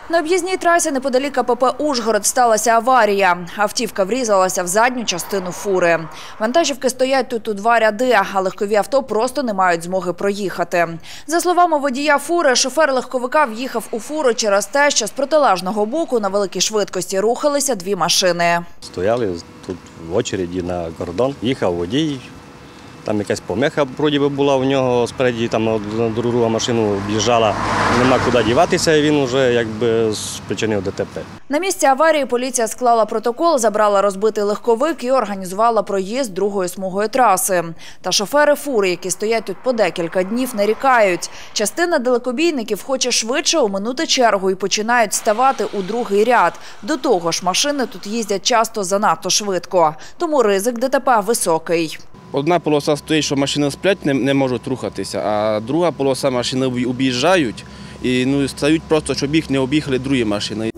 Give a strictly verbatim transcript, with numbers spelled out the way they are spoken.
На об'їзній трасі неподалік АПП «Ужгород» сталася аварія. Автівка врізалася в задню частину фури. Вантажівки стоять тут у два ряди, а легкові авто просто не мають змоги проїхати. За словами водія фури, шофер легковика в'їхав у фуру через те, що з протилежного боку на великій швидкості рухалися дві машини. Стояли тут в очереді на кордон, їхав водій. Там якась помеха вроді би була у нього спереді, там друга машина об'їжджала, нема куди діватися, і він вже якби спричинив ДТП. На місці аварії поліція склала протокол, забрала розбитий легковик і організувала проїзд другою смугою траси. Та шофери фури, які стоять тут по декілька днів, нарікають. Частина далекобійників хоче швидше оминути чергу і починають ставати у другий ряд. До того ж, машини тут їздять часто занадто швидко. Тому ризик ДТП високий. Одна полоса стоїть, що машини сплять, не, не можуть рухатися, а друга полоса машини об'їжджають і ну, стають просто, щоб їх не об'їхали другі машини.